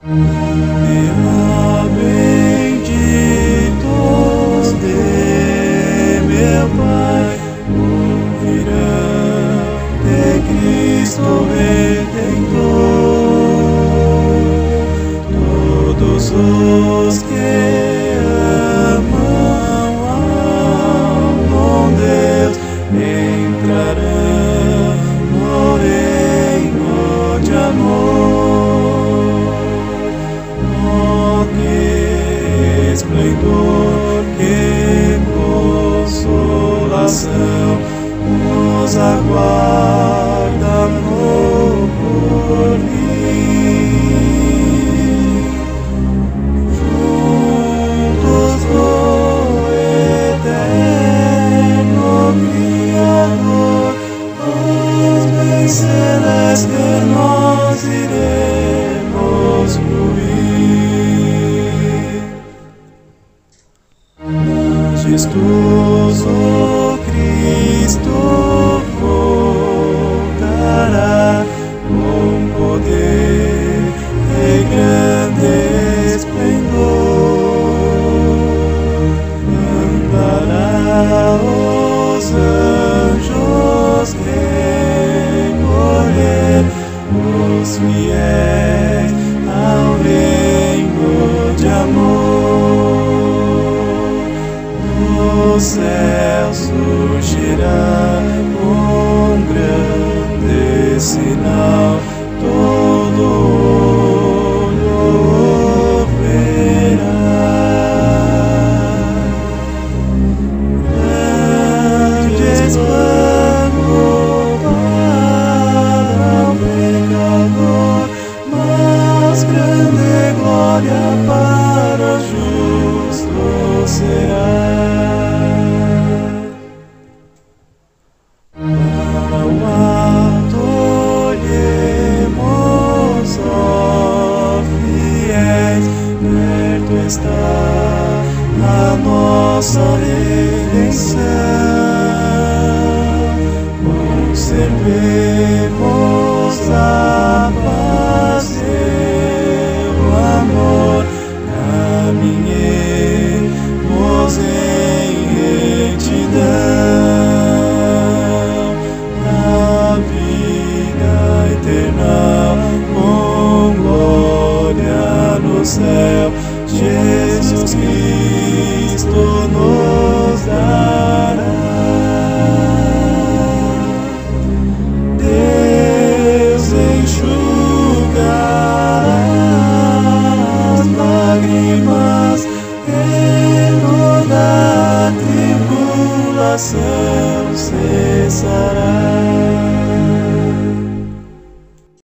Benditos de meu Pai, ouvirão de Cristo Redentor. Todos os que amam ao bom Deus entrarão no reino de amor. Oh, que esplendor, que consolação nos aguarda no porvir. Juntos no eterno Criador, os bens celestes nós iremos fruir. Majestoso Cristo voltará com poder e grande esplendor. Mandará os anjos recolher os fiéis ao reino de amor. O céu surgirá com grande sinal, todo olho verá. Grande espanto para o pecador, mas grande glória para o justo será. Para o alto olhemos, ó fiéis, perto está a nossa redenção. Conservemos a paz e o amor, caminhemos em retidão na vida eterna, com glória no céu, Jesus Cristo nos dará. Deus enxugará as lágrimas e toda a tribulação cessará.